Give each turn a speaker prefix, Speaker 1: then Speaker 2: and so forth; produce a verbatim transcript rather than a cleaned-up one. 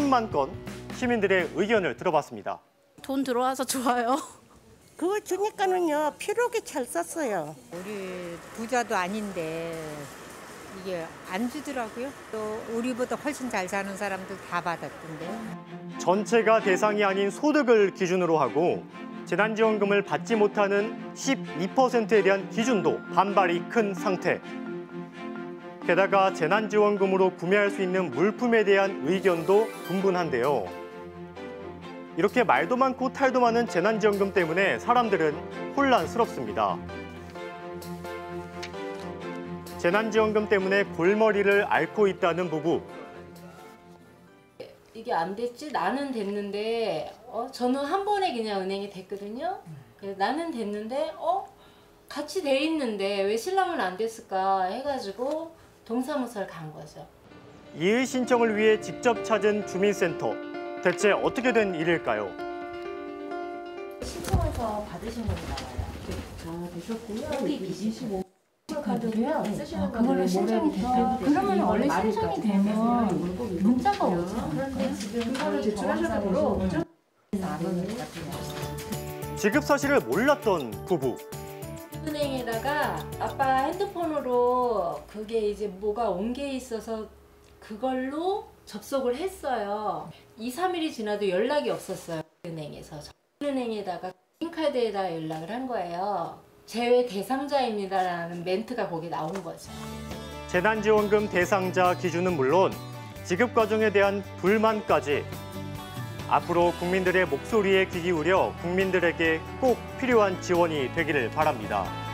Speaker 1: 오십만 건 시민들의 의견을 들어봤습니다.
Speaker 2: 돈 들어와서 좋아요.
Speaker 3: 그거 주니까는요, 필요하게 잘 썼어요.
Speaker 4: 우리 부자도 아닌데 이게 안 주더라고요. 또 우리보다 훨씬 잘 사는 사람들 다 받았던데.
Speaker 1: 전체가 대상이 아닌 소득을 기준으로 하고 재난지원금을 받지 못하는 십이 퍼센트에 대한 기준도 반발이 큰 상태. 게다가 재난지원금으로 구매할 수 있는 물품에 대한 의견도 분분한데요. 이렇게 말도 많고 탈도 많은 재난지원금 때문에 사람들은 혼란스럽습니다. 재난지원금 때문에 골머리를 앓고 있다는 부부.
Speaker 5: 이게 안 됐지? 나는 됐는데 어, 저는 한 번에 그냥 은행에 됐거든요. 나는 됐는데 어? 같이 돼 있는데 왜 신랑은 안 됐을까 해가지고 동사무소를 간 거죠.
Speaker 1: 이의 신청을 위해 직접 찾은 주민센터. 대체 어떻게 된 일일까요?
Speaker 5: 신청해서 받으신 분이 나와요.
Speaker 6: 아, 되셨고요.
Speaker 5: 여기 이십오
Speaker 6: 카드로요.
Speaker 5: 쓰시는
Speaker 6: 그걸로 신청이 됐어요.
Speaker 5: 그러면 원래 신청이 되면 문자가 오죠.
Speaker 6: 그런데 지금 바로 제출하셔서
Speaker 1: 지급 사실을 몰랐던 부부.
Speaker 5: 은행에다가 아빠 핸드폰으로 그게 이제 뭐가 온 게 있어서 그걸로 접속을 했어요. 이, 삼 일이 지나도 연락이 없었어요. 은행에서. 은행에다가 카드에다 연락을 한 거예요. 제외 대상자입니다라는 멘트가 거기에 나온 거죠.
Speaker 1: 재난지원금 대상자 기준은 물론 지급 과정에 대한 불만까지. 앞으로 국민들의 목소리에 귀 기울여 국민들에게 꼭 필요한 지원이 되기를 바랍니다.